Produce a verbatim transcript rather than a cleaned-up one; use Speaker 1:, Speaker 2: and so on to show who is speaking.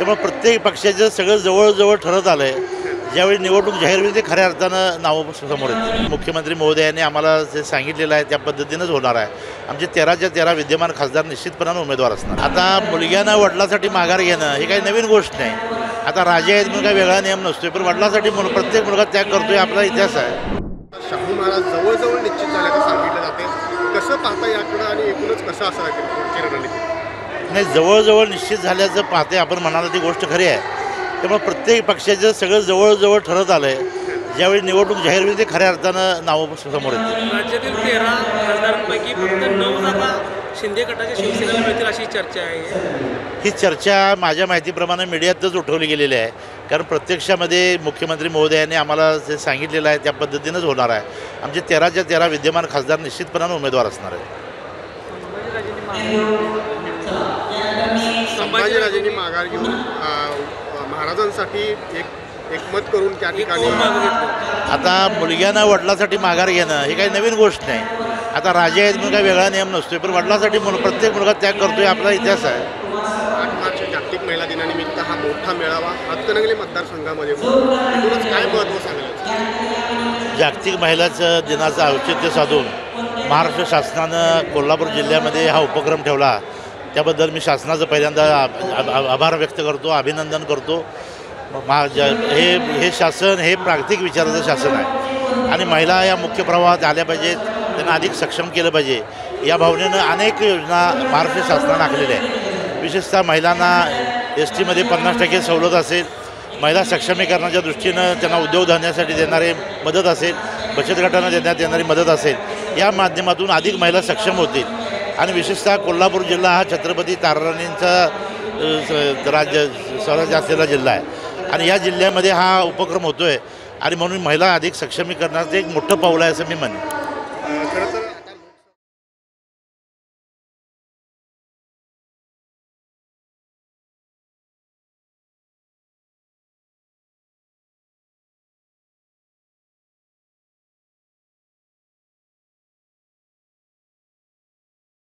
Speaker 1: त्यामुळे प्रत्येक पक्षाचं सगळं जवळजवळ ठरत आलं आहे. ज्यावेळी निवडणूक जाहीर होईल ते खऱ्या अर्थानं नावं समोर येतील. मुख्यमंत्री महोदयांनी आम्हाला जे सांगितलेलं आहे त्या पद्धतीनंच होणार आहे. आमचे तेराच्या तेरा विद्यमान खासदार निश्चितपणानं उमेदवार असणार. आता मुलग्यानं वडिलांसाठी माघार घेणं ही काही नवीन गोष्ट नाही. आता राजे आहेत म्हणून काही वेगळा नियम नसतोय, पण वडिलांसाठी म्हणून प्रत्येक मुलगा त्याग करतोय आपला इतिहास आहे.
Speaker 2: शाहू महाराज जवळजवळ निश्चित झाल्याचं सांगितलं जाते. कसं पाहता याकडं आणि एकूणच कसं असं पुढची रणनीती?
Speaker 1: नाही, जवळजवळ निश्चित झाल्याचं पाहते आपण म्हणाला ती गोष्ट खरी आहे. त्यामुळे प्रत्येक पक्षाचं सगळं जवळजवळ ठरत आलं आहे. ज्यावेळी निवडणूक जाहीर होईल ते खऱ्या अर्थानं नावं समोर येतील.
Speaker 3: राज्यातील तेरा खासदारांपैकी फक्त नऊ जागा शिंदे गटाच्या शिवसेनेला मिळतील अशी चर्चा आहे.
Speaker 1: ही चर्चा माझ्या माहितीप्रमाणे मीडियातच उठवली गेलेली आहे. कारण प्रत्यक्षामध्ये मुख्यमंत्री महोदयांनी आम्हाला जे सांगितलेलं आहे त्या पद्धतीनंच होणार आहे. आमचे तेराच्या तेरा विद्यमान खासदार निश्चितपणानं उमेदवार असणार आहेत.
Speaker 2: संभाजीराजेंनी माघार घेऊन महाराजांसाठी एक एकमत करून त्या ठिकाणी
Speaker 1: आता मुलग्यानं वडिलांसाठी माघार घेणं ही काही नवीन गोष्ट नाही. आता राजे आहेत म्हणून काही वेगळा नियम नसतोय, पण वडिलांसाठी म्हणून प्रत्येक मुलगा त्याग करतोय आपला इतिहास आहे.
Speaker 2: आठ मार्च जागतिक महिला दिनानिमित्त हा मोठा मेळावा हातकणंगले मतदारसंघामध्ये एकूणच काय महत्त्व सांगायचं?
Speaker 1: जागतिक महिलाचं दिनाचं औचित्य साधून महाराष्ट्र शासनानं कोल्हापूर जिल्ह्यामध्ये हा उपक्रम ठेवला. त्याबद्दल मी शासनाचं पहिल्यांदा आभार व्यक्त करतो, अभिनंदन करतो. मा हे हे शासन हे प्रांतिक विचाराचं शासन आहे आणि महिला या मुख्य प्रवाहात आल्या पाहिजेत, त्यांना अधिक सक्षम केलं पाहिजे या भावनेनं अनेक योजना महाराष्ट्र शासनानं आखलेल्या आहेत. विशेषतः महिलांना एस टीमध्ये पन्नास टक्के सवलत असेल, महिला सक्षमीकरणाच्या दृष्टीनं त्यांना उद्योगधंद्यासाठी देणारे मदत असेल, बचत गटांना देण्यात येणारी मदत असेल, या माध्यमातून अधिक महिला सक्षम होतील. आणि विशेषतः कोल्हापूर जिल्हा हा छत्रपती ताराराणींचा राज्य स्वराज्य असलेला जिल्हा आहे आणि या जिल्ह्यामध्ये हा उपक्रम होतो आहे आणि म्हणून महिला अधिक सक्षमीकरणाचं एक मोठं पाऊल आहे असं मी म्हणेन.